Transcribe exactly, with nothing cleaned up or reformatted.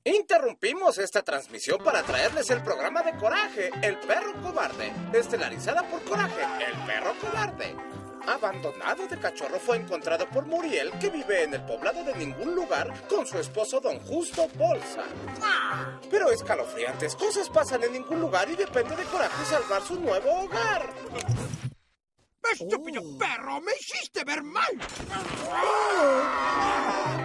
Interrumpimos esta transmisión para traerles el programa de Coraje, el perro cobarde, estelarizada por Coraje, el perro cobarde. Abandonado de cachorro, fue encontrado por Muriel, que vive en el poblado de ningún lugar, con su esposo Don Justo Bolsa. Pero escalofriantes cosas pasan en ningún lugar y depende de Coraje salvar su nuevo hogar. ¡Estúpido perro! ¡Me hiciste ver mal!